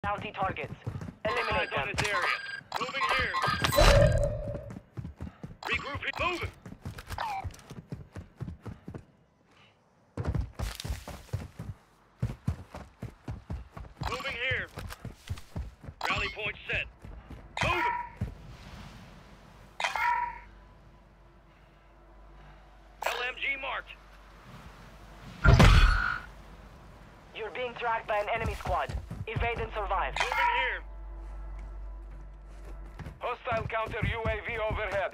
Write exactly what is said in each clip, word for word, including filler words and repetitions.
Bounty targets. Eliminate them. On this area. Moving here. Regrouping. Moving. Moving here. Rally point set. Moving. L M G marked. You're being tracked by an enemy squad. Evade and survive. Moving here. Hostile counter U A V overhead.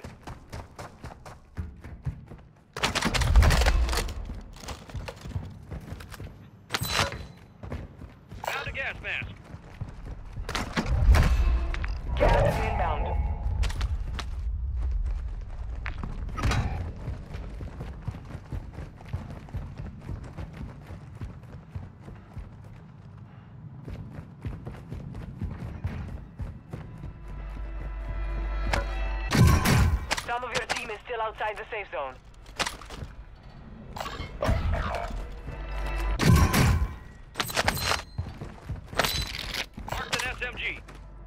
Found a gas mask. Gas is inbound. Some of your team is still outside the safe zone. Marked an S M G.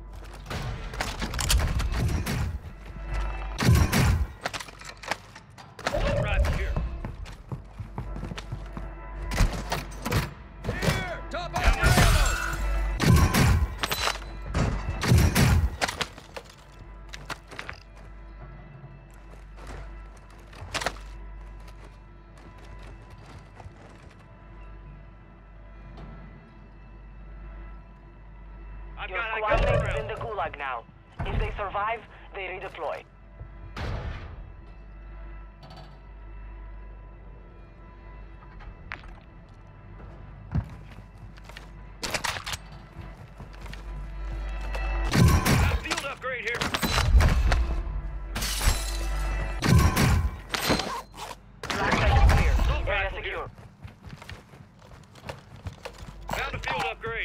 Right here. Here! Top Down up there. I've Your got a squad gun mate is around. in the gulag now. If they survive, they redeploy. Got a field upgrade here. Black site is clear. Assault Area rifle secure. Found a field upgrade.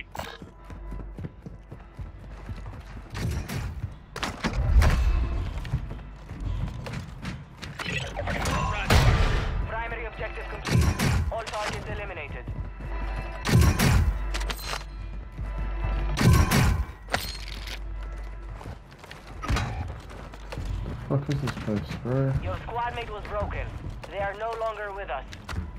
Right. Primary objective complete. All targets eliminated. Fuck is this place, bro? Your squad mate was broken. They are no longer with us.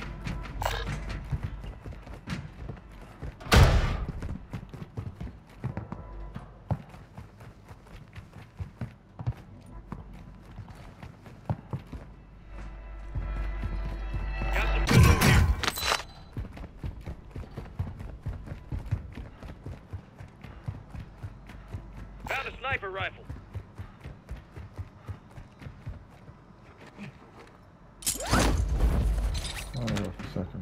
Got some good loot here. Found a sniper rifle. Oh, wait a second.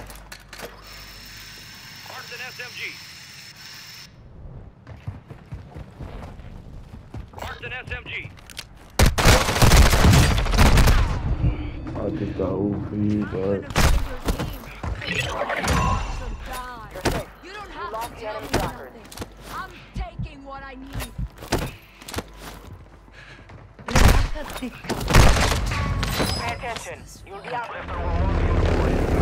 Marked an S M G. Marked an S M G. I did that all for you, bro. You're safe. You don't You have lost to the tell enemy me tracker. nothing. I'm taking what I need. Pay attention. You'll be out after we're